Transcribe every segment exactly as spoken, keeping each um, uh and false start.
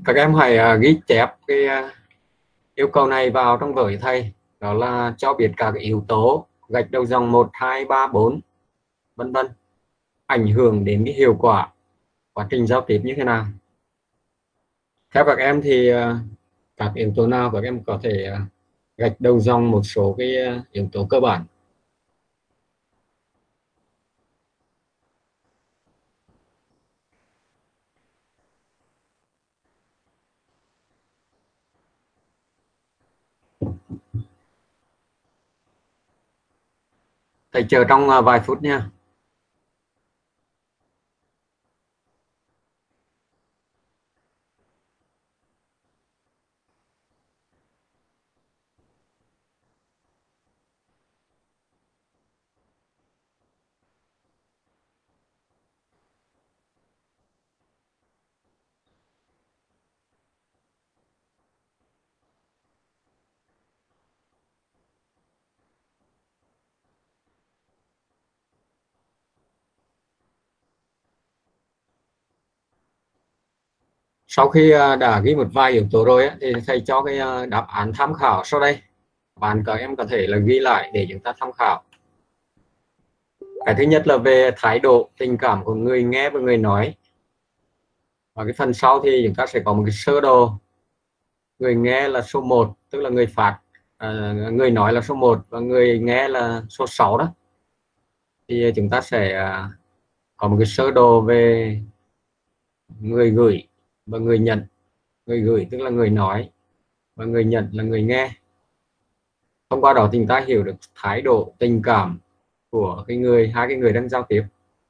Các em hãy uh, ghi chép cái uh, yêu cầu này vào trong vở thầy, đó là cho biết các yếu tố gạch đầu dòng một, hai, ba, bốn vân vân ảnh hưởng đến cái hiệu quả quá trình giao tiếp như thế nào. Theo các em thì uh, các yếu tố nào các em có thể uh, gạch đầu dòng một số cái uh, yếu tố cơ bản? Thầy chờ trong uh, vài phút nha. Sau khi đã ghi một vài yếu tố rồi thì thầy cho cái đáp án tham khảo sau đây. Bạn các em có thể là ghi lại để chúng ta tham khảo. Cái thứ nhất là về thái độ, tình cảm của người nghe và người nói. Và cái phần sau thì chúng ta sẽ có một cái sơ đồ. Người nghe là số một, tức là người phát, à, người nói là số một và người nghe là số sáu đó. Thì chúng ta sẽ có một cái sơ đồ về người gửi và người nhận. Người gửi tức là người nói và người nhận là người nghe. Thông qua đó thì chúng ta hiểu được thái độ, tình cảm của cái người hai cái người đang giao tiếp.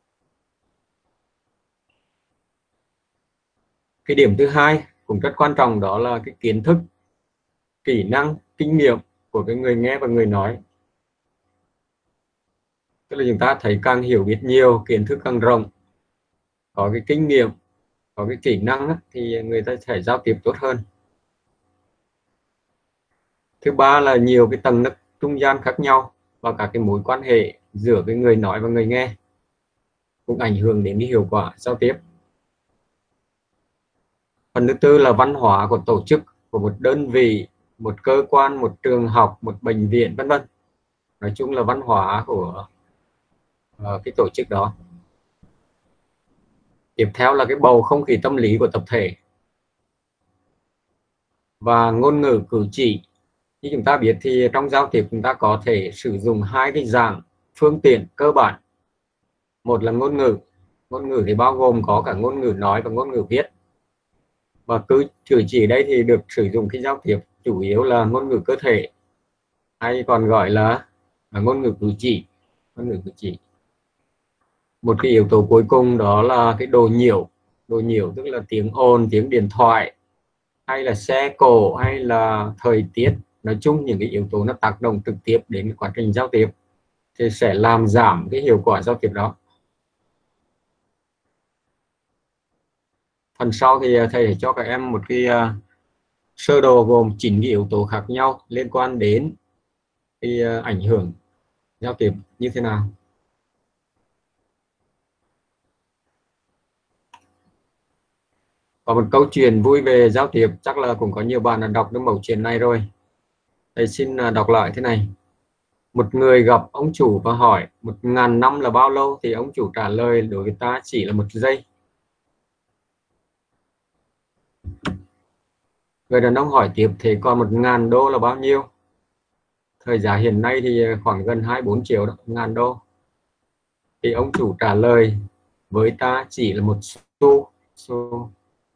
Cái điểm thứ hai cũng rất quan trọng, đó là cái kiến thức, kỹ năng, kinh nghiệm của cái người nghe và người nói. Tức là chúng ta thấy càng hiểu biết nhiều, kiến thức càng rộng, có cái kinh nghiệm, có cái kỹ năng thì người ta sẽ giao tiếp tốt hơn. Thứ ba là nhiều cái tầng nấc trung gian khác nhau và các cái mối quan hệ giữa cái người nói và người nghe cũng ảnh hưởng đến cái hiệu quả giao tiếp. Phần thứ tư là văn hóa của tổ chức, của một đơn vị, một cơ quan, một trường học, một bệnh viện vân vân. Nói chung là văn hóa của uh, cái tổ chức đó. Tiếp theo là cái bầu không khí tâm lý của tập thể và ngôn ngữ cử chỉ. Như chúng ta biết thì trong giao tiếp chúng ta có thể sử dụng hai cái dạng phương tiện cơ bản. Một là ngôn ngữ. Ngôn ngữ thì bao gồm có cả ngôn ngữ nói và ngôn ngữ viết. Và cứ cử chỉ đây thì được sử dụng khi giao tiếp chủ yếu là ngôn ngữ cơ thể, hay còn gọi là ngôn ngữ cử chỉ. Ngôn ngữ cử chỉ. Một cái yếu tố cuối cùng đó là cái đồ nhiễu. Đồ nhiễu tức là tiếng ồn, tiếng điện thoại, hay là xe cộ, hay là thời tiết. Nói chung những cái yếu tố nó tác động trực tiếp đến quá trình giao tiếp thì sẽ làm giảm cái hiệu quả giao tiếp đó. Phần sau thì thầy sẽ cho các em một cái uh, sơ đồ gồm chín cái yếu tố khác nhau liên quan đến cái uh, ảnh hưởng giao tiếp như thế nào. Có một câu chuyện vui về giao tiếp, chắc là cũng có nhiều bạn đã đọc được mẩu chuyện này rồi. Thầy xin uh, đọc lại thế này. Một người gặp ông chủ và hỏi một ngàn năm là bao lâu, thì ông chủ trả lời đối với ta chỉ là một giây. Người đàn ông hỏi tiếp, thế còn một ngàn đô là bao nhiêu? Thời giá hiện nay thì khoảng gần hai mươi bốn triệu đó, ngàn đô. Thì ông chủ trả lời với ta chỉ là một xu. xu.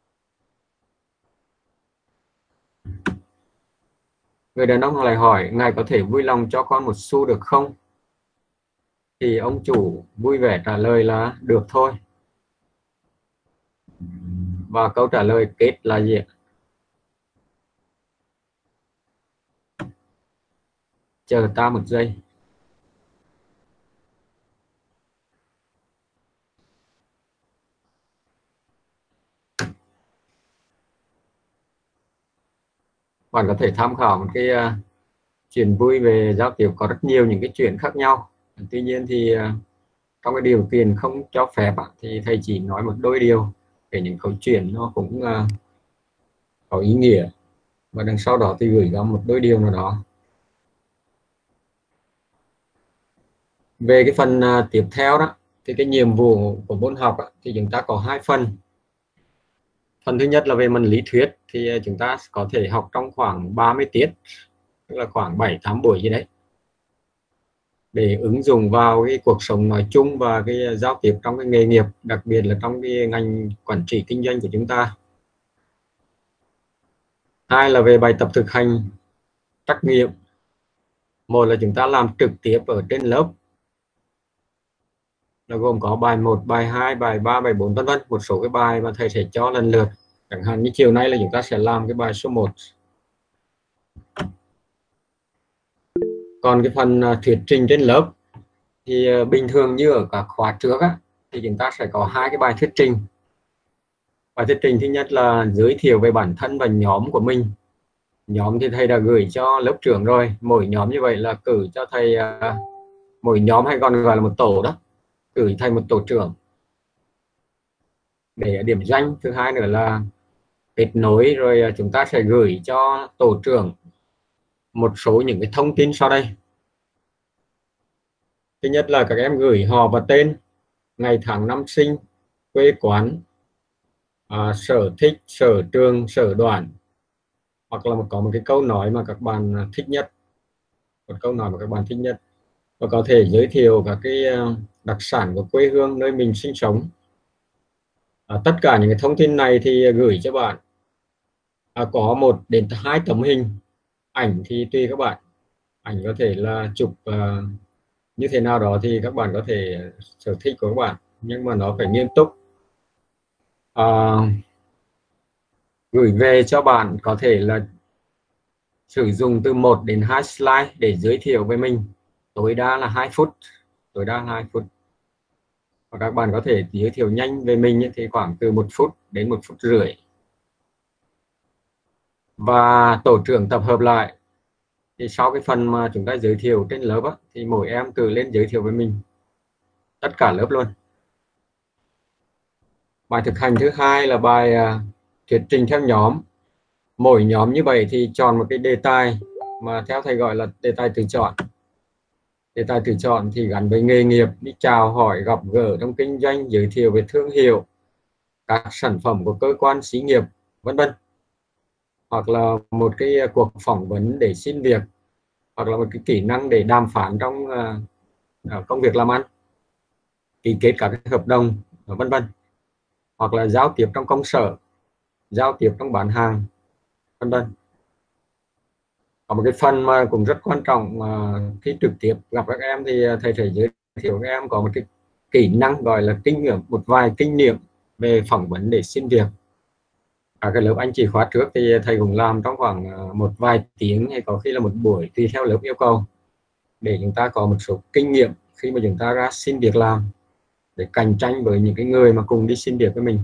Người đàn ông lại hỏi, ngài có thể vui lòng cho con một xu được không? Thì ông chủ vui vẻ trả lời là được thôi. Và câu trả lời kết là gì? Chờ ta một giây. Bạn có thể tham khảo một cái uh, chuyện vui về giao tiếp, có rất nhiều những cái chuyện khác nhau. Tuy nhiên thì uh, trong cái điều kiện không cho phép uh, thì thầy chỉ nói một đôi điều để những câu chuyện nó cũng uh, có ý nghĩa, và đằng sau đó thì gửi gắm một đôi điều nào đó. Về cái phần uh, tiếp theo đó thì cái nhiệm vụ của môn học đó, thì chúng ta có hai phần. Phần thứ nhất là về mặt lý thuyết thì chúng ta có thể học trong khoảng ba mươi tiết, tức là khoảng bảy tám buổi gì đấy, để ứng dụng vào cái cuộc sống nói chung và cái giao tiếp trong cái nghề nghiệp, đặc biệt là trong cái ngành quản trị kinh doanh của chúng ta. Hai là về bài tập thực hành trắc nghiệm. Một là chúng ta làm trực tiếp ở trên lớp, là gồm có bài một, bài hai, bài ba, bài bốn vân vân, một số cái bài mà thầy sẽ cho lần lượt. Chẳng hạn như chiều nay là chúng ta sẽ làm cái bài số một. Còn cái phần thuyết trình trên lớp thì bình thường như ở các khóa trước á, thì chúng ta sẽ có hai cái bài thuyết trình. Bài thuyết trình thứ nhất là giới thiệu về bản thân và nhóm của mình. Nhóm thì thầy đã gửi cho lớp trưởng rồi. Mỗi nhóm như vậy là cử cho thầy, mỗi nhóm hay còn gọi là một tổ đó, cử thành một tổ trưởng để điểm danh. Thứ hai nữa là kết nối, rồi chúng ta sẽ gửi cho tổ trưởng một số những cái thông tin sau đây. Thứ nhất là các em gửi họ và tên, ngày tháng năm sinh, quê quán, à, sở thích, sở trường, sở đoàn, hoặc là một có một cái câu nói mà các bạn thích nhất, một câu nói mà các bạn thích nhất, và có thể giới thiệu các cái đặc sản của quê hương nơi mình sinh sống. À, tất cả những cái thông tin này thì gửi cho bạn à, có một đến hai tấm hình. Ảnh thì tùy các bạn, ảnh có thể là chụp uh, như thế nào đó thì các bạn có thể sở thích của các bạn, nhưng mà nó phải nghiêm túc. À, gửi về cho bạn có thể là sử dụng từ một đến hai slide để giới thiệu về mình, tối đa là hai phút, tối đa hai phút. Và các bạn có thể giới thiệu nhanh về mình thì khoảng từ một phút đến một phút rưỡi. Và tổ trưởng tập hợp lại thì sau cái phần mà chúng ta giới thiệu trên lớp á, thì mỗi em cử lên giới thiệu với mình, tất cả lớp luôn. Bài thực hành thứ hai là bài uh, thuyết trình theo nhóm. Mỗi nhóm như vậy thì chọn một cái đề tài mà theo thầy gọi là đề tài tự chọn. Đề tài tự chọn thì gắn với nghề nghiệp, đi chào hỏi, gặp gỡ trong kinh doanh, giới thiệu về thương hiệu, các sản phẩm của cơ quan xí nghiệp, vân vân. Hoặc là một cái cuộc phỏng vấn để xin việc, hoặc là một cái kỹ năng để đàm phán trong uh, công việc làm ăn, ký kết các cái hợp đồng, vân vân. Hoặc là giao tiếp trong công sở, giao tiếp trong bán hàng, vân vân. Có một cái phần mà cũng rất quan trọng mà khi trực tiếp gặp các em thì thầy sẽ giới thiệu các em có một cái kỹ năng gọi là kinh nghiệm, một vài kinh nghiệm về phỏng vấn để xin việc. Ở cái lớp anh chị khóa trước thì thầy cũng làm trong khoảng một vài tiếng hay có khi là một buổi tùy theo lớp yêu cầu, để chúng ta có một số kinh nghiệm khi mà chúng ta ra xin việc làm, để cạnh tranh với những cái người mà cùng đi xin việc với mình.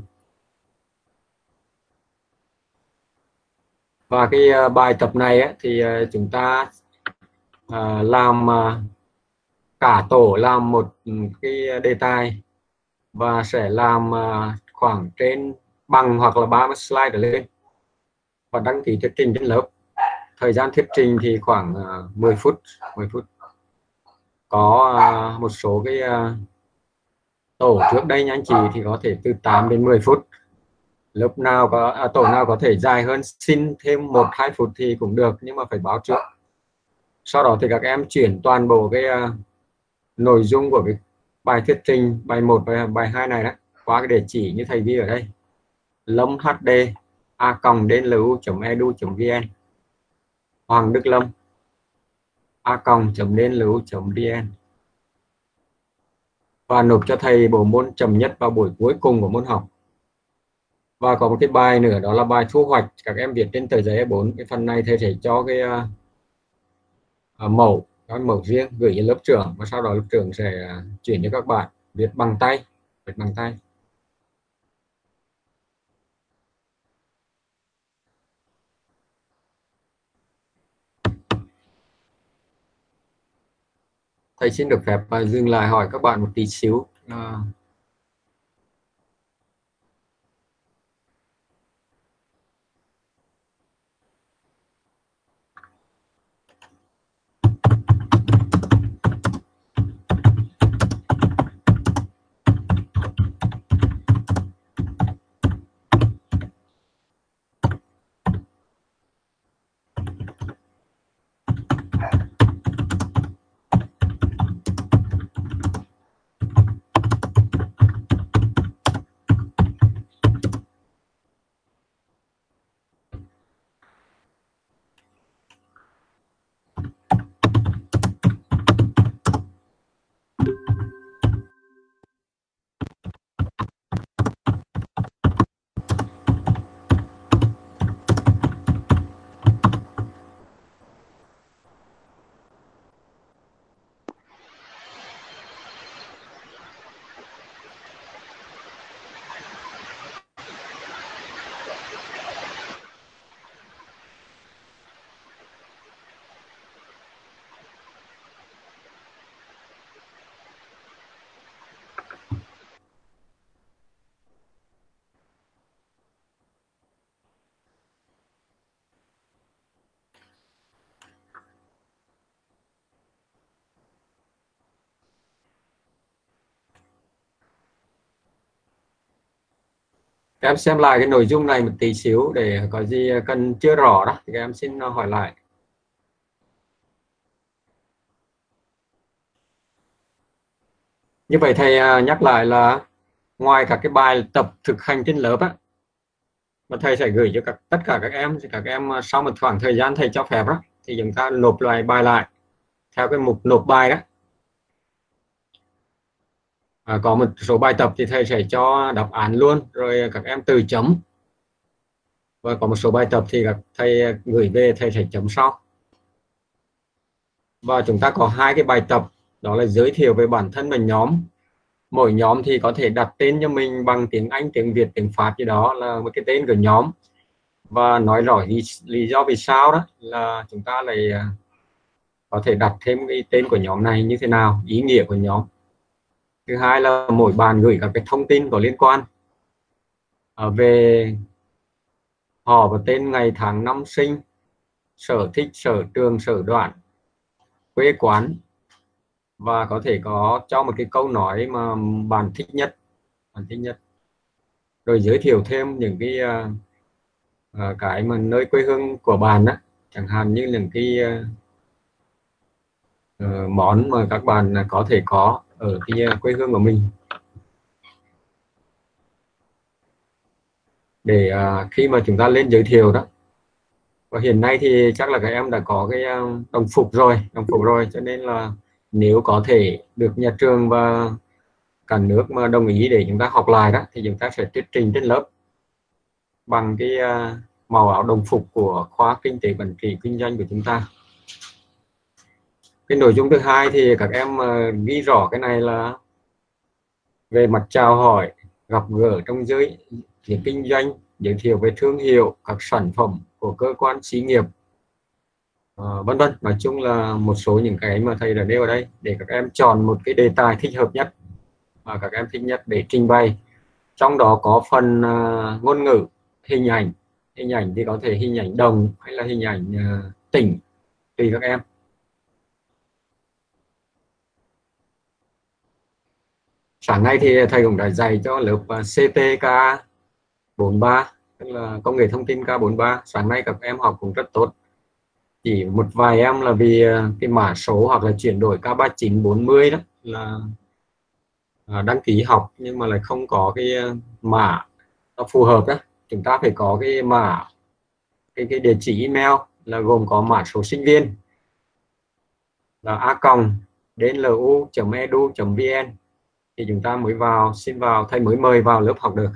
Và cái uh, bài tập này ấy, thì uh, chúng ta uh, làm uh, cả tổ làm một cái đề tài và sẽ làm uh, khoảng trên bằng hoặc là ba mươi slide trở lên, và đăng ký thuyết trình trên lớp. Thời gian thuyết trình thì khoảng uh, mười phút. Có uh, một số cái uh, tổ trước đây nha anh chị thì có thể từ tám đến mười phút. Lớp nào có à, tổ nào có thể dài hơn xin thêm một hai phút thì cũng được, nhưng mà phải báo trước. Sau đó thì các em chuyển toàn bộ cái uh, nội dung của cái bài thuyết trình, bài một và bài hai này đó qua cái địa chỉ như thầy ghi ở đây, lâm hd a còng dnlu chấm edu chấm vn, Hoàng Đức Lâm a còng chấm dnlu chấm vn, và nộp cho thầy bộ môn chậm nhất vào buổi cuối cùng của môn học. Và có một cái bài nữa đó là bài thu hoạch, các em viết trên tờ giấy a bốn. Cái phần này thầy sẽ cho cái uh, uh, mẫu, cái mẫu riêng gửi cho lớp trưởng, và sau đó lớp trưởng sẽ uh, chuyển cho các bạn viết bằng tay, viết bằng tay. Thầy xin được phép uh, dừng lại hỏi các bạn một tí xíu. Uh, Em xem lại cái nội dung này một tí xíu để có gì cần chưa rõ đó thì các em xin hỏi lại. Như vậy thầy nhắc lại là ngoài các cái bài tập thực hành trên lớp á, mà thầy sẽ gửi cho các tất cả các em, thì các em sau một khoảng thời gian thầy cho phép đó thì chúng ta nộp lại bài lại theo cái mục nộp bài đó. À, có một số bài tập thì thầy sẽ cho đáp án luôn rồi các em tự chấm, và có một số bài tập thì các thầy gửi về thầy sẽ chấm sau. Và chúng ta có hai cái bài tập, đó là giới thiệu về bản thân và nhóm. Mỗi nhóm thì có thể đặt tên cho mình bằng tiếng Anh, tiếng Việt, tiếng Pháp gì đó là một cái tên của nhóm, và nói rõ lý, lý do vì sao đó là chúng ta lại có thể đặt thêm cái tên của nhóm này như thế nào, ý nghĩa của nhóm. Thứ hai là mỗi bạn gửi các cái thông tin có liên quan về họ và tên, ngày tháng năm sinh, sở thích, sở trường, sở đoạn, quê quán, và có thể có cho một cái câu nói mà bạn thích nhất, bạn thích nhất. Rồi giới thiệu thêm những cái uh, cái mà nơi quê hương của bạn đó, chẳng hạn như những cái uh, món mà các bạn có thể có ở cái quê hương của mình, để uh, khi mà chúng ta lên giới thiệu đó. Và hiện nay thì chắc là các em đã có cái đồng phục rồi, đồng phục rồi, cho nên là nếu có thể được nhà trường và cả nước mà đồng ý để chúng ta học lại đó, thì chúng ta sẽ thuyết trình trên lớp bằng cái màu áo đồng phục của khoa kinh tế quản trị kinh doanh của chúng ta. Cái nội dung thứ hai thì các em ghi rõ cái này là về mặt chào hỏi, gặp gỡ trong giới kinh doanh, giới thiệu về thương hiệu, các sản phẩm của cơ quan xí nghiệp, uh, vân vân. Nói chung là một số những cái mà thầy đã nêu ở đây để các em chọn một cái đề tài thích hợp nhất và các em thích nhất để trình bày. Trong đó có phần uh, ngôn ngữ, hình ảnh. Hình ảnh thì có thể hình ảnh đồng hay là hình ảnh uh, tỉnh, tùy các em. Sáng nay thì thầy cũng đã dạy cho lớp xê tê K bốn ba, tức là công nghệ thông tin K bốn ba. Sáng nay các em học cũng rất tốt. Chỉ một vài em là vì cái mã số hoặc là chuyển đổi K ba chín bốn mươi đó là đăng ký học nhưng mà lại không có cái mã nó phù hợp đó. Chúng ta phải có cái mã, cái, cái địa chỉ email là gồm có mã số sinh viên là a còng dlu chấm edu chấm vn thì chúng ta mới vào, xin vào, thầy mới mời vào lớp học được.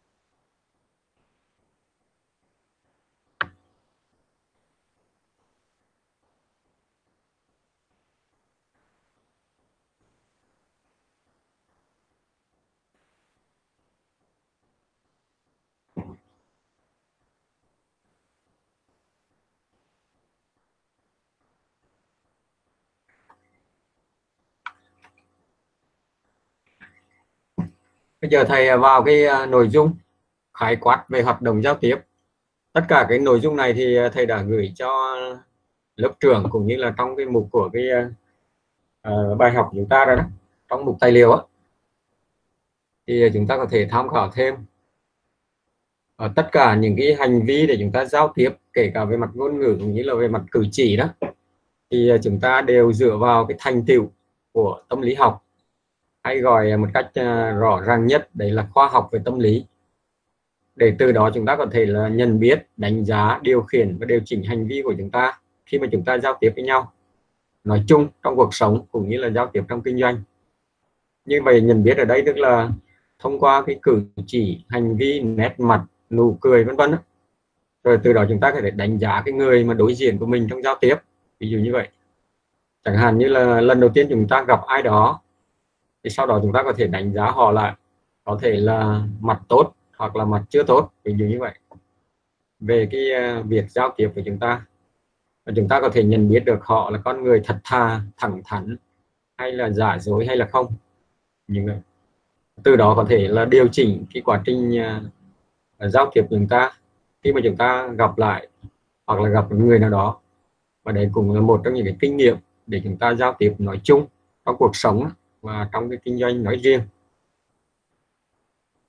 Bây giờ thầy vào cái nội dung khái quát về hoạt động giao tiếp. Tất cả cái nội dung này thì thầy đã gửi cho lớp trưởng cũng như là trong cái mục của cái uh, bài học của chúng ta rồi đó, trong mục tài liệu á, thì chúng ta có thể tham khảo thêm. Ở tất cả những cái hành vi để chúng ta giao tiếp, kể cả về mặt ngôn ngữ cũng như là về mặt cử chỉ đó, thì chúng ta đều dựa vào cái thành tựu của tâm lý học, hay gọi một cách rõ ràng nhất đấy là khoa học về tâm lý, để từ đó chúng ta có thể là nhận biết, đánh giá, điều khiển và điều chỉnh hành vi của chúng ta khi mà chúng ta giao tiếp với nhau, nói chung trong cuộc sống cũng như là giao tiếp trong kinh doanh. Như vậy nhận biết ở đây tức là thông qua cái cử chỉ, hành vi, nét mặt, nụ cười vân vân, rồi từ đó chúng ta có thể đánh giá cái người mà đối diện của mình trong giao tiếp. Ví dụ như vậy, chẳng hạn như là lần đầu tiên chúng ta gặp ai đó thì sau đó chúng ta có thể đánh giá họ lại, có thể là mặt tốt hoặc là mặt chưa tốt, ví dụ như vậy, về cái việc giao tiếp của chúng ta. Và chúng ta có thể nhận biết được họ là con người thật thà, thẳng thắn, hay là giả dối hay là không. Nhưng từ đó có thể là điều chỉnh cái quá trình uh, giao tiếp của chúng ta khi mà chúng ta gặp lại hoặc là gặp một người nào đó. Và đấy cũng là một trong những cái kinh nghiệm để chúng ta giao tiếp nói chung trong cuộc sống và trong cái kinh doanh nói riêng.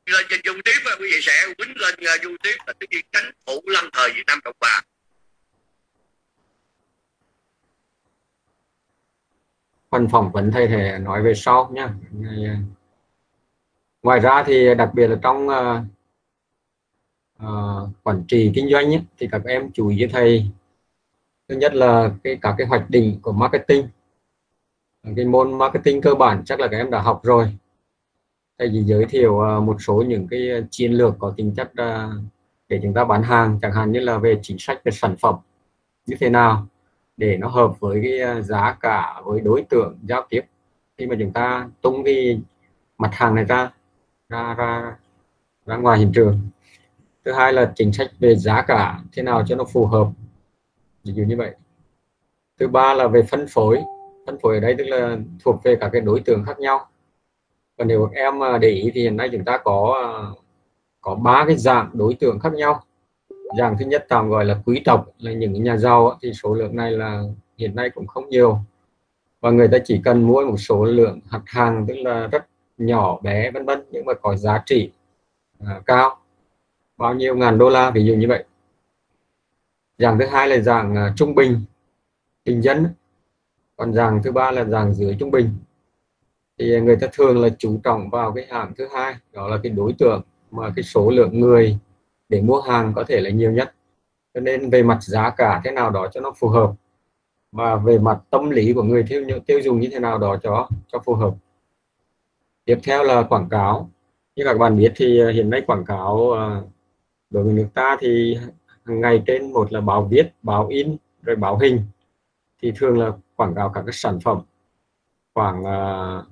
lên trên YouTube và quý vị sẽ quýnh lên uh, YouTube là tự nhiên Chánh Phủ Lâm Thời Việt Nam Cộng Hòa. Phần phỏng vấn thầy thể nói về sau nhé. Ngoài ra thì đặc biệt là trong uh, uh, quản trị kinh doanh ấy, thì các em chú ý với thầy. Thứ nhất là cái các cái hoạch định của marketing. Cái môn marketing cơ bản chắc là các em đã học rồi. Thầy chỉ giới thiệu uh, một số những cái chiến lược có tính chất uh, để chúng ta bán hàng, chẳng hạn như là về chính sách về sản phẩm như thế nào để nó hợp với cái giá cả, với đối tượng giao tiếp khi mà chúng ta tung cái mặt hàng này ra ra ra ra ngoài hiện trường. Thứ hai là chính sách về giá cả thế nào cho nó phù hợp, ví dụ như vậy. Thứ ba là về phân phối. Phân phối ở đây tức là thuộc về các cái đối tượng khác nhau. Còn nếu các em để ý thì hiện nay chúng ta có có ba cái dạng đối tượng khác nhau. Dạng thứ nhất tạm gọi là quý tộc, là những nhà giàu, thì số lượng này là hiện nay cũng không nhiều, và người ta chỉ cần mua một số lượng hạt hàng tức là rất nhỏ bé vân vân, nhưng mà có giá trị à, cao, bao nhiêu ngàn đô la, ví dụ như vậy. Dạng thứ hai là dạng uh, trung bình, bình dân. Còn dạng thứ ba là dạng dưới trung bình. Thì người ta thường là chú trọng vào cái hạng thứ hai, đó là cái đối tượng mà cái số lượng người để mua hàng có thể là nhiều nhất. Cho nên về mặt giá cả thế nào đó cho nó phù hợp, và về mặt tâm lý của người tiêu, tiêu dùng như thế nào đó cho cho phù hợp. Tiếp theo là quảng cáo. Như các bạn biết thì hiện nay quảng cáo đối với nước ta thì hàng ngày trên một là báo viết, báo in, rồi báo hình, thì thường là quảng cáo các cái sản phẩm khoảng uh,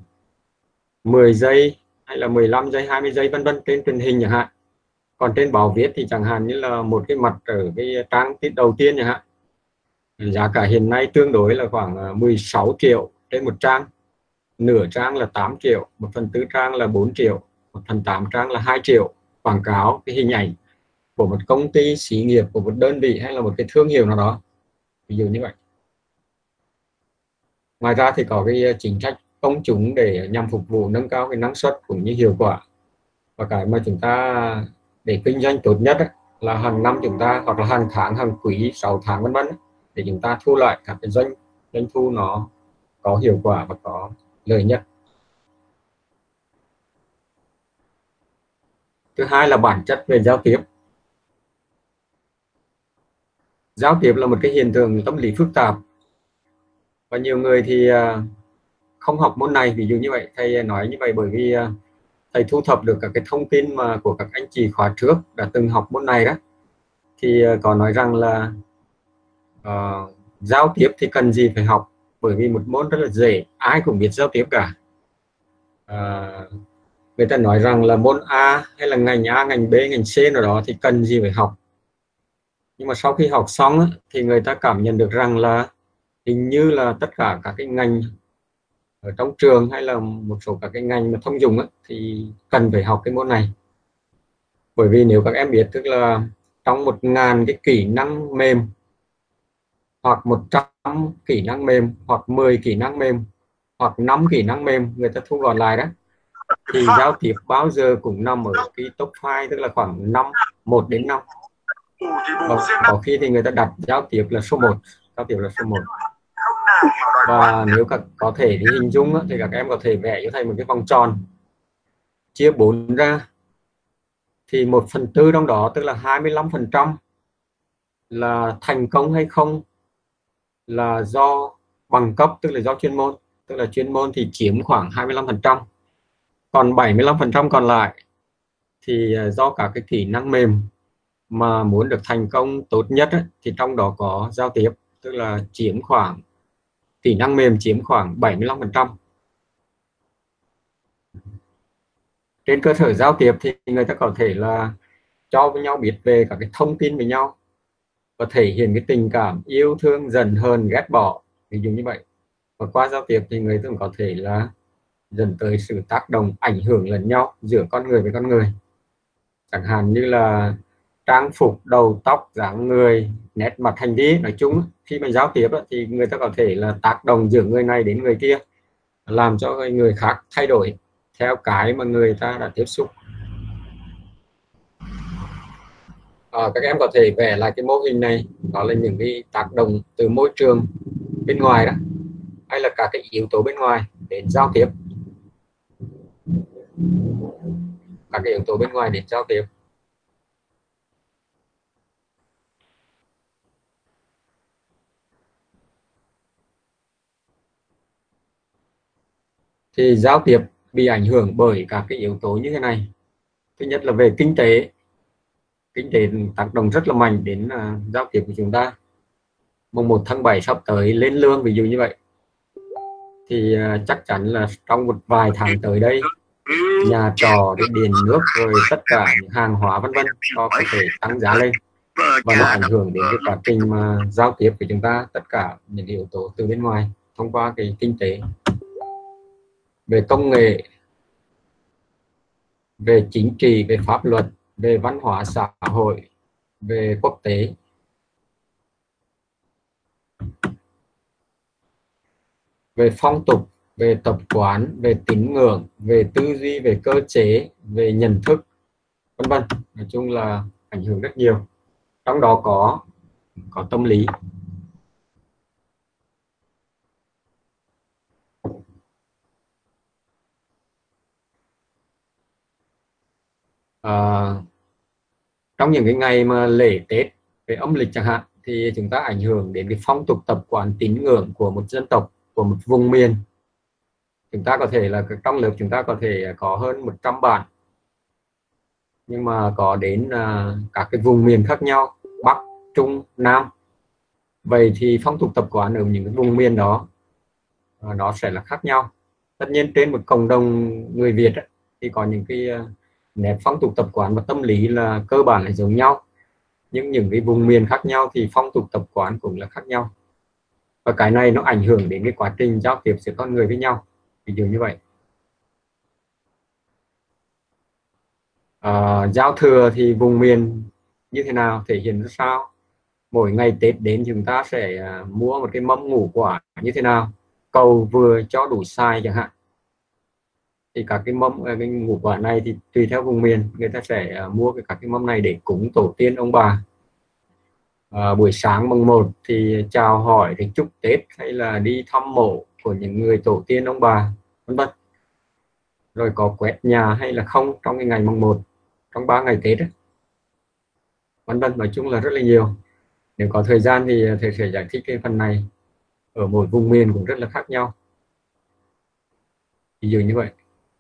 mười giây hay là mười lăm giây, hai mươi giây vân vân trên truyền hình chẳng hạn. Còn trên báo viết thì chẳng hạn như là một cái mặt ở cái trang tiết đầu tiên chẳng hạn, giá cả hiện nay tương đối là khoảng mười sáu triệu trên một trang, nửa trang là tám triệu, một phần tư trang là bốn triệu, một phần tám trang là hai triệu. Quảng cáo cái hình ảnh của một công ty, xí nghiệp, của một đơn vị hay là một cái thương hiệu nào đó, ví dụ như vậy. Ngoài ra thì có cái chính sách công chúng để nhằm phục vụ nâng cao cái năng suất cũng như hiệu quả. Và cái mà chúng ta để kinh doanh tốt nhất ấy, là hàng năm chúng ta, hoặc là hàng tháng, hàng quý, sáu tháng vân vân, để chúng ta thu lại các cái doanh doanh thu nó có hiệu quả và có lợi nhất. Thứ hai là bản chất về giao tiếp. Giao tiếp là một cái hiện tượng tâm lý phức tạp, và nhiều người thì không học môn này, ví dụ như vậy. Thầy nói như vậy bởi vì thầy thu thập được các cái thông tin mà của các anh chị khóa trước đã từng học môn này đó, thì có nói rằng là uh, giao tiếp thì cần gì phải học, bởi vì một môn rất là dễ, ai cũng biết giao tiếp cả. Uh, người ta nói rằng là môn A hay là ngành A, ngành B, ngành C nào đó thì cần gì phải học. Nhưng mà sau khi học xong thì người ta cảm nhận được rằng là hình như là tất cả các cái ngành ở trong trường hay là một số các cái ngành mà thông dụng thì cần phải học cái môn này. Bởi vì nếu các em biết, tức là trong một ngàn cái kỹ năng mềm, hoặc một trăm kỹ năng mềm, hoặc mười kỹ năng mềm, hoặc năm kỹ năng mềm, người ta thu gọn lại đó, thì giao tiếp bao giờ cũng nằm ở cái top hai, tức là khoảng năm, một đến năm. Và có khi thì người ta đặt giao tiếp là số một, giao tiếp là số một. Và nếu các có thể thì hình dung thì các em có thể vẽ cho thầy một cái vòng tròn, chia bốn ra, thì một phần tư trong đó, tức là hai mươi lăm phần trăm là thành công hay không là do bằng cấp, tức là do chuyên môn, tức là chuyên môn thì chiếm khoảng hai mươi lăm phần trăm. Còn bảy mươi lăm phần trăm còn lại thì do cả cái kỹ năng mềm mà muốn được thành công tốt nhất ấy, thì trong đó có giao tiếp, tức là chiếm khoảng kỹ năng mềm chiếm khoảng bảy mươi lăm phần trăm. Trên cơ sở giao tiếp thì người ta có thể là cho với nhau biết về các cái thông tin với nhau, và thể hiện cái tình cảm yêu thương, giận hờn, ghét bỏ, ví dụ như vậy. Và qua giao tiếp thì người ta có thể là dẫn tới sự tác động, ảnh hưởng lẫn nhau giữa con người với con người. Chẳng hạn như là trang phục, đầu tóc, dáng người, nét mặt, hành vi, nói chung khi mà giao tiếp thì người ta có thể là tác động giữa người này đến người kia, làm cho người khác thay đổi theo cái mà người ta đã tiếp xúc. À, các em có thể vẽ lại cái mô hình này, đó là những cái tác động từ môi trường bên ngoài đó, hay là các cái yếu tố bên ngoài đến giao tiếp, các cái yếu tố bên ngoài đến giao tiếp. Thì giao tiếp bị ảnh hưởng bởi các cái yếu tố như thế này. Thứ nhất là về kinh tế, kinh tế tác động rất là mạnh đến uh, giao tiếp của chúng ta. Mùng một tháng bảy sắp tới lên lương ví dụ như vậy, thì uh, chắc chắn là trong một vài tháng tới đây, nhà trọ, điện nước, rồi tất cả những hàng hóa vân vân có thể tăng giá lên, và nó ảnh hưởng đến cái quá trình mà giao tiếp của chúng ta, tất cả những yếu tố từ bên ngoài thông qua cái kinh tế. Về công nghệ, về chính trị, về pháp luật, về văn hóa xã hội, về quốc tế. Về phong tục, về tập quán, về tín ngưỡng, về tư duy, về cơ chế, về nhận thức, vân vân. Nói chung là ảnh hưởng rất nhiều. Trong đó có có tâm lý. À, trong những cái ngày mà lễ Tết về âm lịch chẳng hạn, thì chúng ta ảnh hưởng đến cái phong tục tập quán tín ngưỡng của một dân tộc, của một vùng miền. Chúng ta có thể là trong lớp chúng ta có thể có hơn một trăm bạn, nhưng mà có đến uh, các cái vùng miền khác nhau, Bắc, Trung, Nam. Vậy thì phong tục tập quán ở những cái vùng miền đó uh, nó sẽ là khác nhau. Tất nhiên trên một cộng đồng người Việt ấy, thì có những cái uh, nét phong tục tập quán và tâm lý là cơ bản là giống nhau, nhưng những cái vùng miền khác nhau thì phong tục tập quán cũng là khác nhau, và cái này nó ảnh hưởng đến cái quá trình giao tiếp giữa con người với nhau, ví dụ như vậy. À, giao thừa thì vùng miền như thế nào, thể hiện ra sao? Mỗi ngày Tết đến chúng ta sẽ uh, mua một cái mâm ngũ quả như thế nào, cầu vừa cho đủ xài chẳng hạn. Thì các cái mâm cái ngũ quả này thì tùy theo vùng miền, người ta sẽ uh, mua cái các cái mâm này để cúng tổ tiên ông bà. À, buổi sáng mùng một thì chào hỏi để chúc Tết, hay là đi thăm mộ của những người tổ tiên ông bà, vân vân. Rồi có quét nhà hay là không trong cái ngày mùng một, trong ba ngày Tết ấy, vân vân. Nói chung là rất là nhiều. Nếu có thời gian thì thầy sẽ giải thích cái phần này. Ở mỗi vùng miền cũng rất là khác nhau, ví dụ như vậy.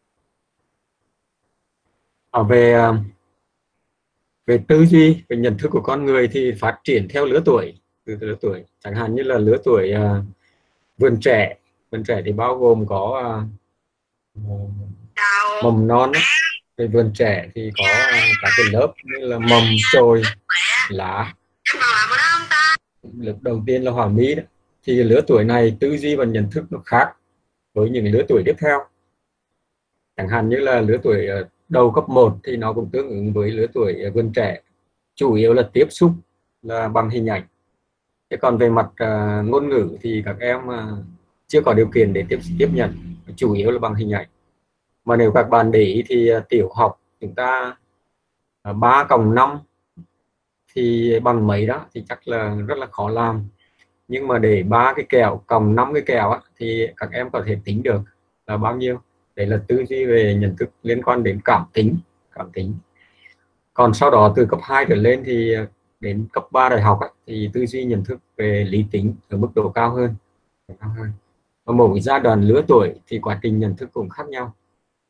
Ở về về tư duy, về nhận thức của con người thì phát triển theo lứa tuổi, từ lứa tuổi. Chẳng hạn như là lứa tuổi uh, vườn trẻ. Vườn trẻ thì bao gồm có uh, mầm non ấy. Về vườn trẻ thì có uh, các cái lớp như là mầm, chồi, lá. Lớp đầu tiên là hoa mỹ đó. Thì lứa tuổi này tư duy và nhận thức nó khác với những lứa tuổi tiếp theo. Chẳng hạn như là lứa tuổi đầu cấp một thì nó cũng tương ứng với lứa tuổi vườn trẻ, chủ yếu là tiếp xúc là bằng hình ảnh. Thế còn về mặt uh, ngôn ngữ thì các em uh, chưa có điều kiện để tiếp tiếp nhận, chủ yếu là bằng hình ảnh. Mà nếu các bạn để ý thì uh, tiểu học chúng ta uh, ba cộng năm thì bằng mấy đó thì chắc là rất là khó làm. Nhưng mà để ba cái kẹo cộng năm cái kẹo á, thì các em có thể tính được là bao nhiêu. Đấy là tư duy về nhận thức liên quan đến cảm tính, cảm tính. Còn sau đó từ cấp hai trở lên thì đến cấp ba đại học ấy, thì tư duy nhận thức về lý tính ở mức độ cao hơn. Và mỗi giai đoạn lứa tuổi thì quá trình nhận thức cũng khác nhau.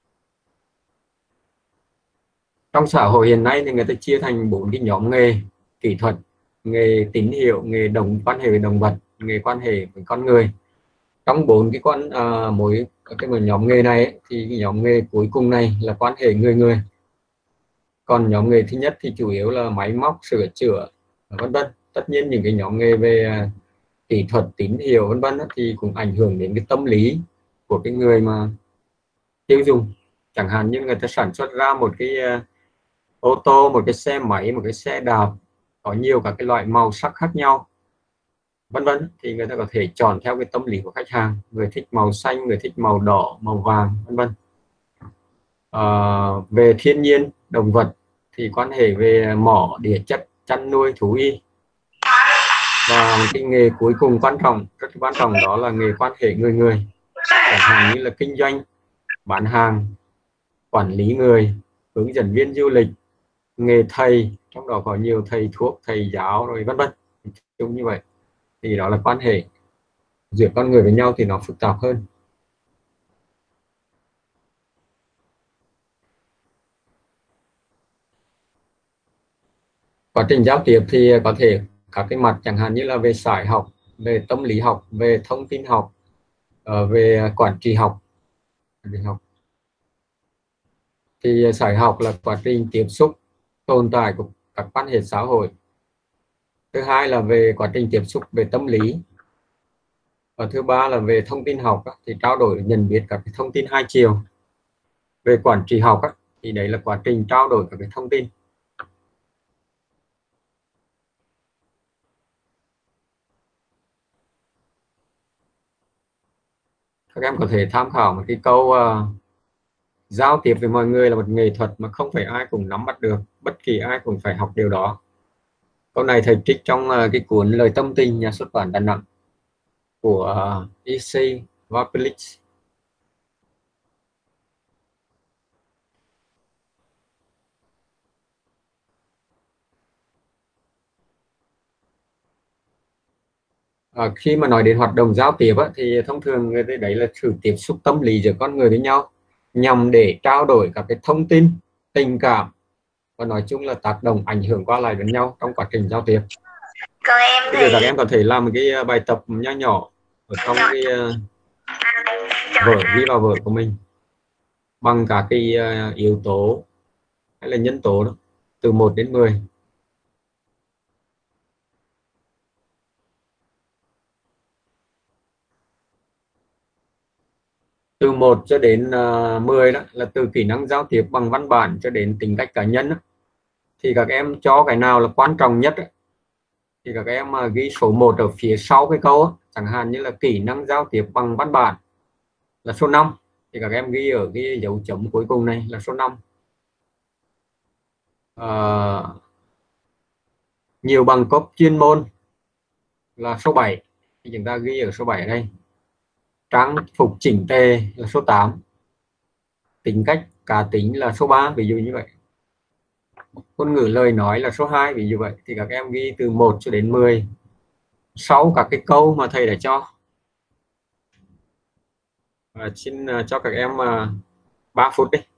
Trong xã hội hiện nay thì người ta chia thành bốn cái nhóm nghề: kỹ thuật, nghề tín hiệu, nghề đồng quan hệ với động vật, nghề quan hệ với con người. Trong bốn cái con uh, mỗi cái một nhóm nghề này ấy, thì cái nhóm nghề cuối cùng này là quan hệ người người. Còn nhóm nghề thứ nhất thì chủ yếu là máy móc, sửa chữa, vân vân. Tất nhiên những cái nhóm nghề về uh, kỹ thuật, tín hiệu, vân vân thì cũng ảnh hưởng đến cái tâm lý của cái người mà tiêu dùng. Chẳng hạn như người ta sản xuất ra một cái uh, ô tô, một cái xe máy, một cái xe đạp có nhiều các cái loại màu sắc khác nhau, vân vân, thì người ta có thể chọn theo cái tâm lý của khách hàng. Người thích màu xanh, người thích màu đỏ, màu vàng, vân vân. À, về thiên nhiên, động vật thì quan hệ về mỏ, địa chất, chăn nuôi thú y. Và một cái nghề cuối cùng quan trọng, rất quan trọng, đó là nghề quan hệ người người, chẳng hạn như là kinh doanh, bán hàng, quản lý người, hướng dẫn viên du lịch, nghề thầy, trong đó có nhiều thầy thuốc, thầy giáo rồi vân vân. Chung như vậy thì đó là quan hệ giữa con người với nhau thì nó phức tạp hơn. Quá trình giao tiếp thì có thể các cái mặt chẳng hạn như là về xã hội học, về tâm lý học, về thông tin học, về quản trị học. học thì xã hội học là quá trình tiếp xúc tồn tại của các quan hệ xã hội. Thứ hai là về quá trình tiếp xúc về tâm lý. Và thứ ba là về thông tin học thì trao đổi nhận biết các cái thông tin hai chiều. Về quản trị học thì đấy là quá trình trao đổi các cái thông tin. Các em có thể tham khảo một cái câu uh, giao tiếp với mọi người là một nghệ thuật mà không phải ai cũng nắm bắt được, bất kỳ ai cũng phải học điều đó. Câu này thầy trích trong uh, cái cuốn Lời Tâm Tình, nhà xuất bản Đà Nẵng của uh, e xê Vapilic. À, khi mà nói đến hoạt động giao tiếp á, thì thông thường người đấy là sự tiếp xúc tâm lý giữa con người với nhau nhằm để trao đổi các cái thông tin, tình cảm và nói chung là tác động ảnh hưởng qua lại với nhau trong quá trình giao tiếp. Còn em Bây giờ các thì em có thể làm một cái bài tập nhỏ nhỏ ở trong cái vở, ghi vào vở của mình bằng cả cái yếu tố hay là nhân tố đó, từ một đến mười. Từ một cho đến uh, mười đó là từ kỹ năng giao tiếp bằng văn bản cho đến tính cách cá nhân đó. Thì các em cho cái nào là quan trọng nhất đó, thì các em uh, ghi số một ở phía sau cái câu đó. Chẳng hạn như là kỹ năng giao tiếp bằng văn bản là số năm, thì các em ghi ở cái dấu chấm cuối cùng này là số năm. Uh, nhiều bằng cấp chuyên môn là số bảy, thì chúng ta ghi ở số bảy ở đây. Trang phục chỉnh tề là số tám, tính cách cá tính là số ba, ví dụ như vậy. Ngôn ngữ lời nói là số hai, ví dụ vậy. Thì các em ghi từ một cho đến mười sau các cái câu mà thầy đã cho. À, xin uh, cho các em uh, ba phút đi.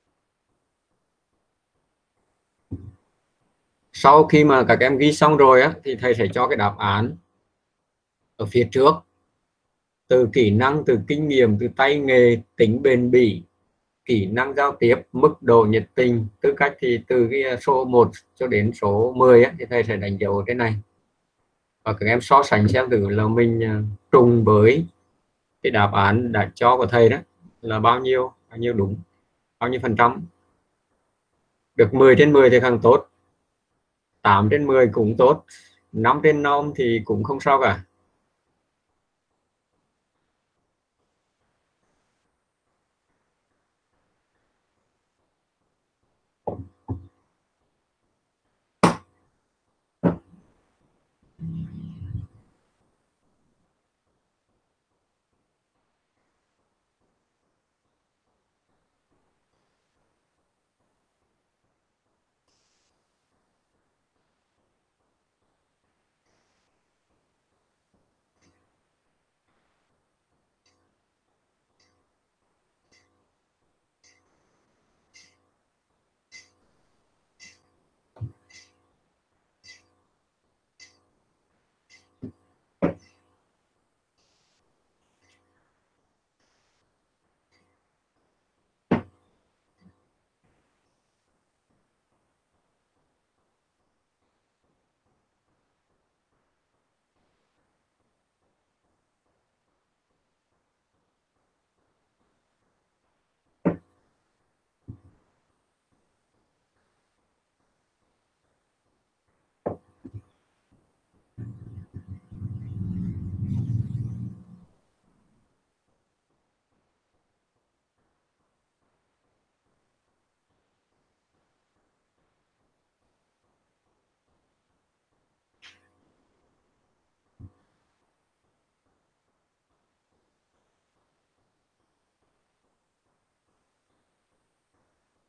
Sau khi mà các em ghi xong rồi á, thì thầy sẽ cho cái đáp án ở phía trước, từ kỹ năng, từ kinh nghiệm, từ tay nghề, tính bền bỉ, kỹ năng giao tiếp, mức độ nhiệt tình, tư cách, thì từ cái số một cho đến số mười á, thì thầy sẽ đánh dấu cái này. Và các em so sánh xem thử là mình trùng với cái đáp án đã cho của thầy đó là bao nhiêu, bao nhiêu đúng, bao nhiêu phần trăm. Được mười trên mười thì càng tốt, tám trên mười cũng tốt, năm trên năm thì cũng không sao cả.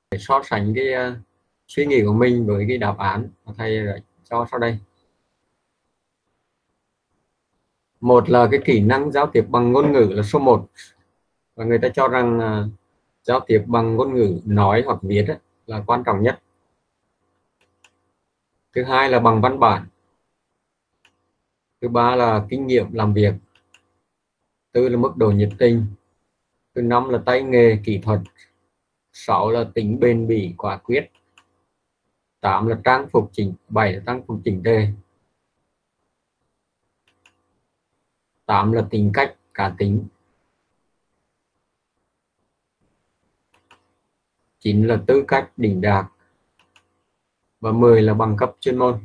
so sánh cái uh, suy nghĩ của mình với cái đáp án mà thầy đã cho sau đây. Một là cái kỹ năng giao tiếp bằng ngôn ngữ là số một, và người ta cho rằng uh, giao tiếp bằng ngôn ngữ nói hoặc viết ấy, là quan trọng nhất. Thứ hai là bằng văn bản. Thứ ba là kinh nghiệm làm việc. Tư là mức độ nhiệt tình. Thứ năm là tay nghề kỹ thuật. Sáu là tính bền bỉ quả quyết. Tám là trang phục chỉnh. Bảy là trang phục chỉnh tề. Tám là tính cách cá tính. Chín là tư cách đỉnh đạt. Và mười là bằng cấp chuyên môn.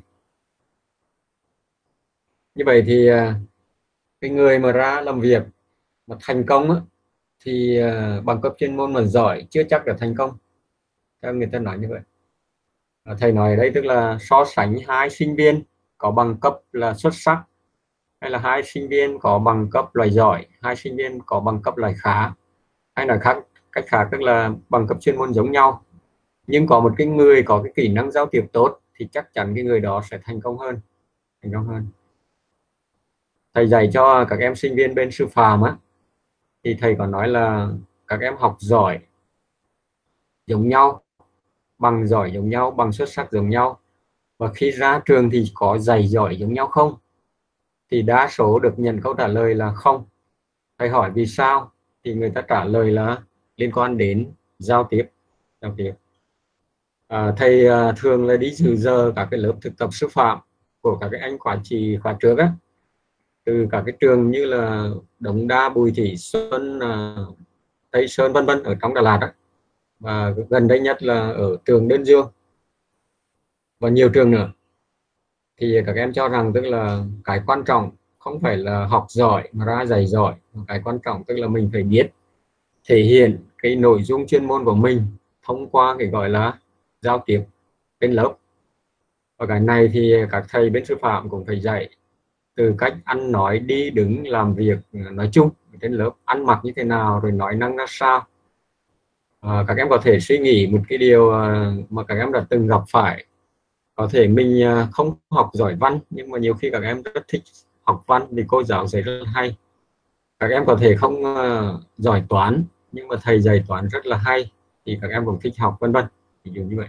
Như vậy thì cái người mà ra làm việc mà thành công á, thì bằng cấp chuyên môn mà giỏi chưa chắc là thành công, theo người ta nói như vậy. Thầy nói ở đây tức là so sánh hai sinh viên có bằng cấp là xuất sắc, hay là hai sinh viên có bằng cấp loại giỏi, hai sinh viên có bằng cấp loại khá, hay là khác cách khác tức là bằng cấp chuyên môn giống nhau, nhưng có một cái người có cái kỹ năng giao tiếp tốt thì chắc chắn cái người đó sẽ thành công hơn thành công hơn. Thầy dạy cho các em sinh viên bên sư phạm á, thì thầy có nói là các em học giỏi giống nhau, bằng giỏi giống nhau, bằng xuất sắc giống nhau, và khi ra trường thì có dạy giỏi giống nhau không? Thì đa số được nhận câu trả lời là không. Thầy hỏi vì sao thì người ta trả lời là liên quan đến giao tiếp. Giao tiếp. À, thầy à, thường là đi dự giờ các cái lớp thực tập sư phạm của các cái anh quản trị khóa trước á, từ các cái trường như là Đống Đa, Bùi Thị Xuân, à, Tây Sơn vân vân ở trong Đà Lạt đó. Và gần đây nhất là ở trường Đơn Dương và nhiều trường nữa. Thì các em cho rằng tức là cái quan trọng không phải là học giỏi mà ra dạy giỏi, cái quan trọng tức là mình phải biết thể hiện cái nội dung chuyên môn của mình thông qua cái gọi là giao tiếp trên lớp. Và cái này thì các thầy bên sư phạm cũng phải dạy, từ cách ăn nói, đi đứng, làm việc nói chung trên lớp, ăn mặc như thế nào, rồi nói năng ra sao. À, các em có thể suy nghĩ một cái điều mà các em đã từng gặp phải. Có thể mình không học giỏi văn, nhưng mà nhiều khi các em rất thích học văn vì cô giáo dạy rất là hay. Các em có thể không uh, giỏi toán, nhưng mà thầy dạy toán rất là hay thì các em cũng thích học, vân vân. Ví dụ như vậy.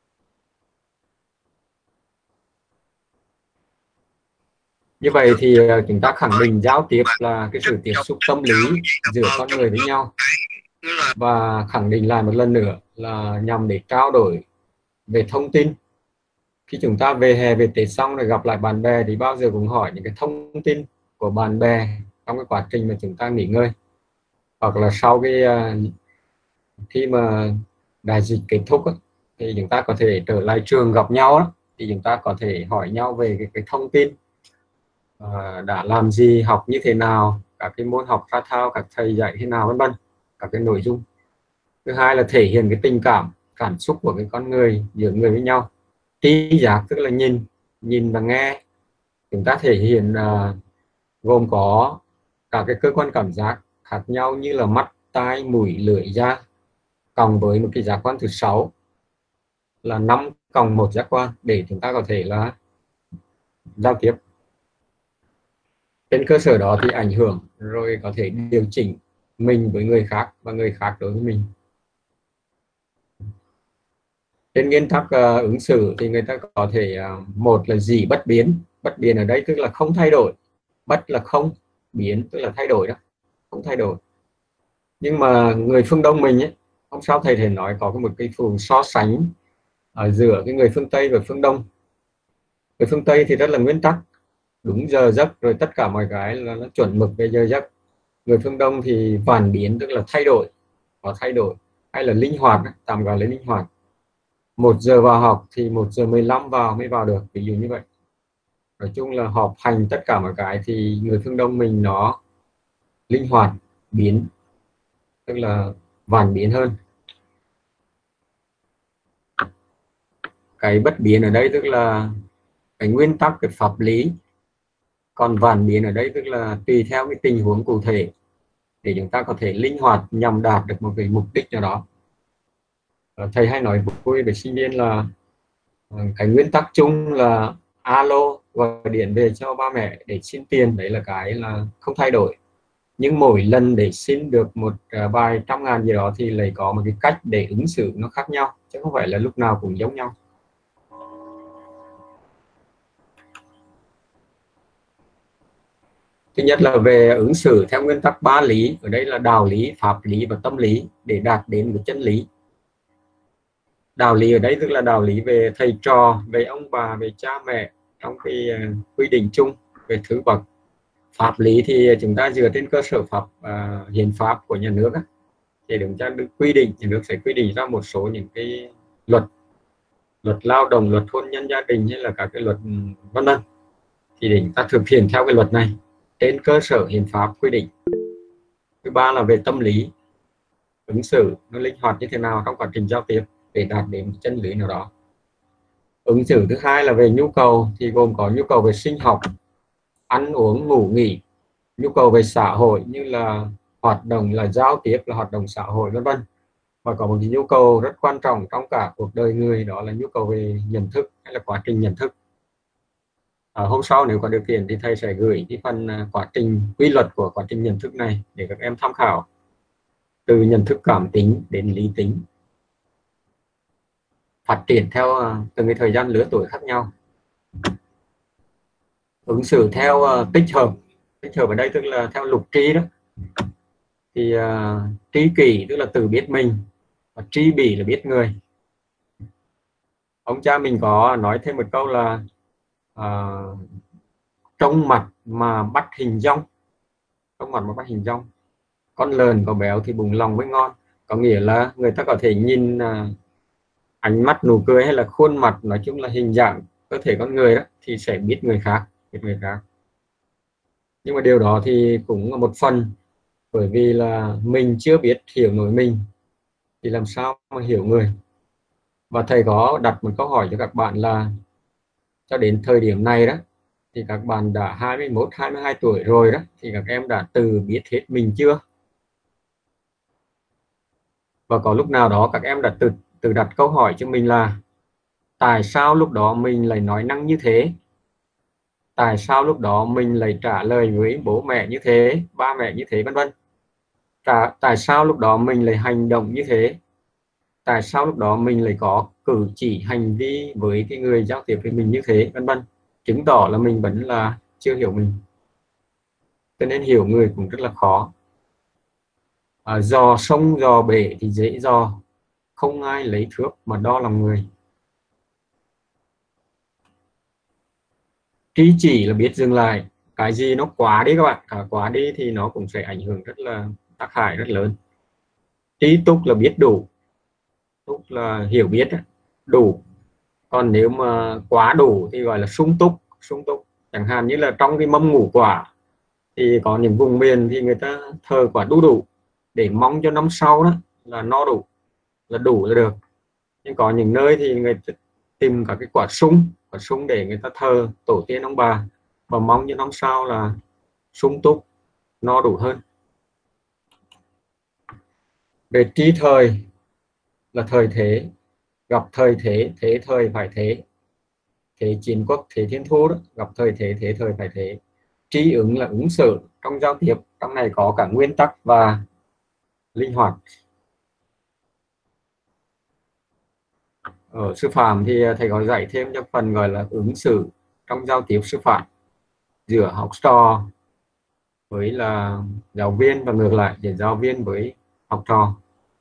Như vậy thì uh, chúng ta khẳng định giao tiếp là cái sự tiếp xúc tâm lý giữa con người với nhau, và khẳng định lại một lần nữa là nhằm để trao đổi về thông tin. Khi chúng ta về hè về Tết xong rồi gặp lại bạn bè thì bao giờ cũng hỏi những cái thông tin của bạn bè trong cái quá trình mà chúng ta nghỉ ngơi, hoặc là sau cái uh, khi mà đại dịch kết thúc á, thì chúng ta có thể trở lại trường gặp nhau á, thì chúng ta có thể hỏi nhau về cái, cái thông tin uh, đã làm gì, học như thế nào, các cái môn học ra thao, các thầy dạy thế nào, vân vân, các cái nội dung. Thứ hai là thể hiện cái tình cảm, cảm xúc của cái con người giữa người với nhau. Tri giác tức là nhìn, nhìn và nghe. Chúng ta thể hiện uh, gồm có cả cái cơ quan cảm giác khác nhau như là mắt, tai, mũi, lưỡi, da, cộng với một cái giác quan thứ sáu là năm cộng một giác quan để chúng ta có thể là giao tiếp. Trên cơ sở đó thì ảnh hưởng rồi có thể điều chỉnh mình với người khác và người khác đối với mình. Trên nguyên tắc uh, ứng xử thì người ta có thể uh, một là gì bất biến. Bất biến ở đây tức là không thay đổi. Bất là không, biến tức là thay đổi đó, không thay đổi. Nhưng mà người phương Đông mình ấy, không sao thầy thể nói có một cái phù so sánh ở giữa cái người phương Tây và phương Đông. Người phương Tây thì rất là nguyên tắc, đúng giờ giấc, rồi tất cả mọi cái là nó chuẩn mực về giờ giấc. Người phương Đông thì phản biến tức là thay đổi, có thay đổi, hay là linh hoạt, tạm gọi là linh hoạt. Một giờ vào học thì một giờ mười lăm vào mới vào được, ví dụ như vậy. Nói chung là họp hành tất cả mọi cái thì người phương Đông mình nó linh hoạt, biến, tức là vạn biến hơn. Cái bất biến ở đây tức là cái nguyên tắc, cái pháp lý. Còn vạn biến ở đây tức là tùy theo cái tình huống cụ thể để chúng ta có thể linh hoạt nhằm đạt được một cái mục đích nào đó. thầy hay nói vui với sinh viên là cái nguyên tắc chung là alo gọi điện về cho ba mẹ để xin tiền, đấy là cái là không thay đổi. Nhưng mỗi lần để xin được một vài trăm ngàn gì đó thì lại có một cái cách để ứng xử nó khác nhau, chứ không phải là lúc nào cũng giống nhau. Thứ nhất là về ứng xử theo nguyên tắc ba lý, ở đây là đạo lý, pháp lý và tâm lý, để đạt đến một chân lý. Đạo lý ở đây tức là đạo lý về thầy trò, về ông bà, về cha mẹ trong cái quy định chung về thứ bậc. Pháp lý thì chúng ta dựa trên cơ sở pháp uh, hiến pháp của nhà nước á, thì chúng ta được quy định, nhà nước sẽ quy định ra một số những cái luật, luật lao động, luật hôn nhân gia đình hay là các cái luật vân vân, thì để chúng ta thực hiện theo cái luật này trên cơ sở hiến pháp quy định. Thứ ba là về tâm lý, ứng xử nó linh hoạt như thế nào trong quá trình giao tiếp để đạt đến chân lý nào đó. Ứng xử thứ hai là về nhu cầu, thì gồm có nhu cầu về sinh học, ăn uống, ngủ nghỉ, nhu cầu về xã hội như là hoạt động, là giao tiếp, là hoạt động xã hội vân vân. Và có một cái nhu cầu rất quan trọng trong cả cuộc đời người, đó là nhu cầu về nhận thức hay là quá trình nhận thức. À, hôm sau nếu có điều kiện thì thầy sẽ gửi cái phần quá trình, quy luật của quá trình nhận thức này để các em tham khảo, từ nhận thức cảm tính đến lý tính, phát triển theo từng cái thời gian lứa tuổi khác nhau. Ứng xử theo uh, tích hợp, tích hợp ở đây tức là theo lục tri đó, thì uh, tri kỷ tức là tự biết mình, và tri bỉ là biết người. Ông cha mình có nói thêm một câu là uh, trông mặt mà bắt hình dong, trông mặt mà bắt hình dong, con lợn có béo thì bụng lòng mới ngon. Có nghĩa là người ta có thể nhìn uh, ánh mắt, nụ cười hay là khuôn mặt, nói chung là hình dạng cơ thể con người đó, thì sẽ biết người khác, biết người khác. Nhưng mà điều đó thì cũng là một phần bởi vì là mình chưa biết hiểu nổi mình thì làm sao mà hiểu người. Và thầy có đặt một câu hỏi cho các bạn là cho đến thời điểm này đó thì các bạn đã hai mươi mốt, hai mươi hai tuổi rồi đó, thì các em đã tự biết hết mình chưa? Và có lúc nào đó các em đã tự, tự đặt câu hỏi cho mình là tại sao lúc đó mình lại nói năng như thế? Tại sao lúc đó mình lại trả lời với bố mẹ như thế, ba mẹ như thế, vân vân. Tại sao lúc đó mình lại hành động như thế? Tại sao lúc đó mình lại có cử chỉ hành vi với cái người giao tiếp với mình như thế, vân vân. Chứng tỏ là mình vẫn là chưa hiểu mình. Cho nên hiểu người cũng rất là khó. À, dò sông dò bể thì dễ dò, không ai lấy thước mà đo lòng người. Trí chỉ là biết dừng lại, cái gì nó quá đi các bạn, à, quá đi thì nó cũng sẽ ảnh hưởng rất là tác hại rất lớn. Trí túc là biết đủ, túc là hiểu biết đủ, còn nếu mà quá đủ thì gọi là sung túc. Sung túc chẳng hạn như là trong cái mâm ngũ quả thì có những vùng miền thì người ta thờ quả đu đủ để mong cho năm sau đó là no đủ, là đủ là được. Nhưng có những nơi thì người ta tìm cả cái quả sung, quả sung để người ta thờ tổ tiên ông bà và mong cho năm sau là sung túc, no đủ hơn. Về trí thời là thời thế, gặp thời thế, thế thời phải thế, thế chiến quốc, thế thiên thu đó, gặp thời thế, thế thời phải thế. Trí ứng là ứng xử trong giao tiếp, trong này có cả nguyên tắc và linh hoạt. Ở sư phạm thì thầy có dạy thêm cho phần gọi là ứng xử trong giao tiếp sư phạm giữa học trò với là giáo viên và ngược lại, để giáo viên với học trò.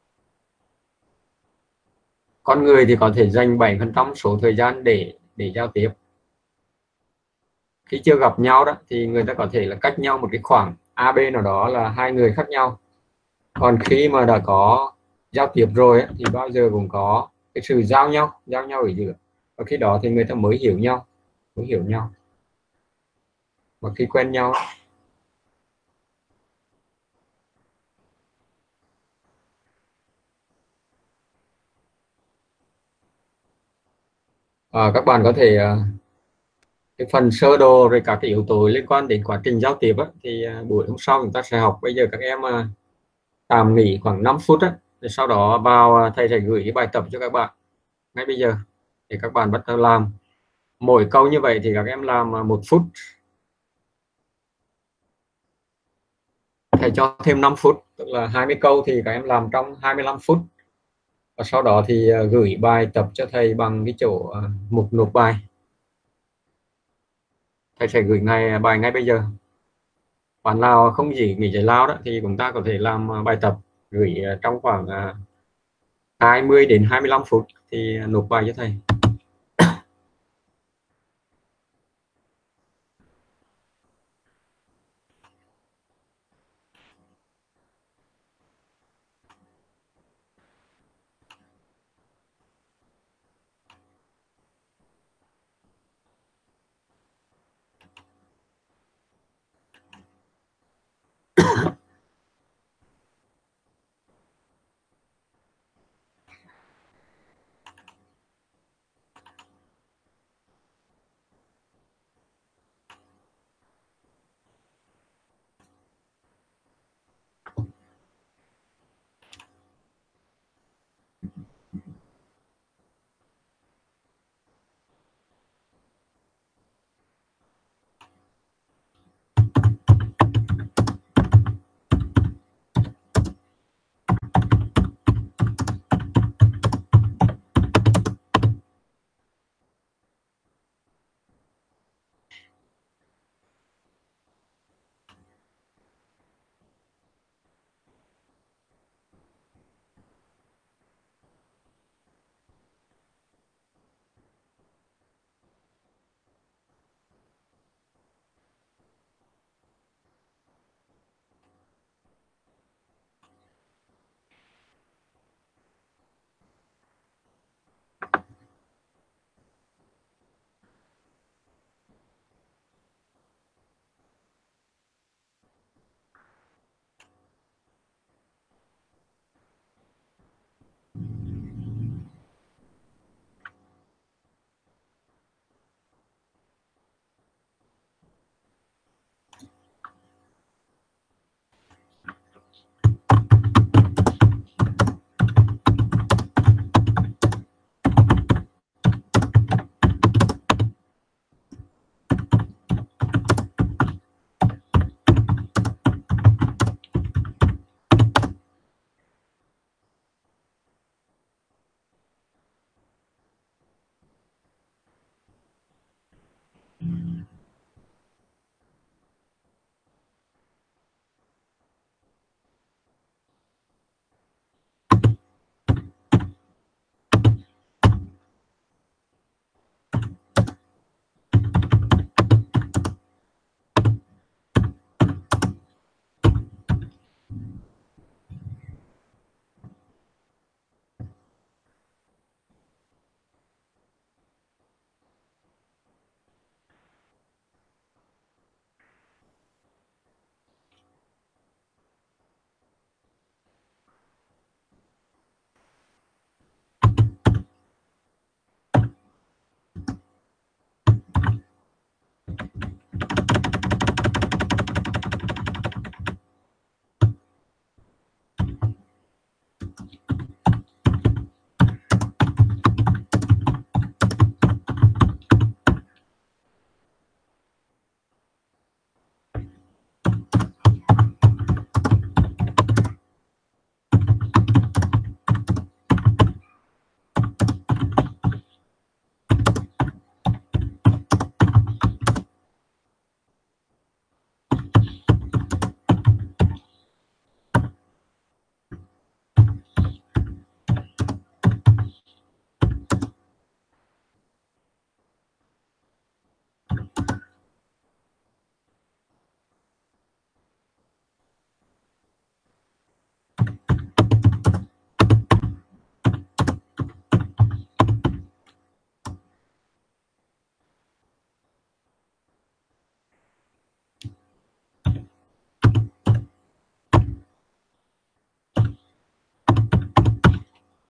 Con người thì có thể dành bảy phần trăm số thời gian để để giao tiếp. Khi chưa gặp nhau đó thì người ta có thể là cách nhau một cái khoảng a bê nào đó là hai người khác nhau. Còn khi mà đã có giao tiếp rồi thì bao giờ cũng có cái sự giao nhau, giao nhau ở giữa. Và khi đó thì người ta mới hiểu nhau, mới hiểu nhau. Và khi quen nhau à, các bạn có thể cái phần sơ đồ rồi các cái yếu tố liên quan đến quá trình giao tiếp á, thì buổi hôm sau chúng ta sẽ học. Bây giờ các em tạm nghỉ khoảng năm phút á, sau đó vào thầy sẽ gửi cái bài tập cho các bạn ngay bây giờ để các bạn bắt đầu làm. Mỗi câu như vậy thì các em làm một phút, thầy cho thêm năm phút, tức là hai mươi câu thì các em làm trong hai mươi lăm phút, và sau đó thì gửi bài tập cho thầy bằng cái chỗ mục nộp bài. Thầy sẽ gửi ngay bài ngay bây giờ. Bạn nào không chỉ nghỉ giải lao đó thì chúng ta có thể làm bài tập gửi trong khoảng hai mươi đến hai mươi lăm phút thì nộp bài cho thầy.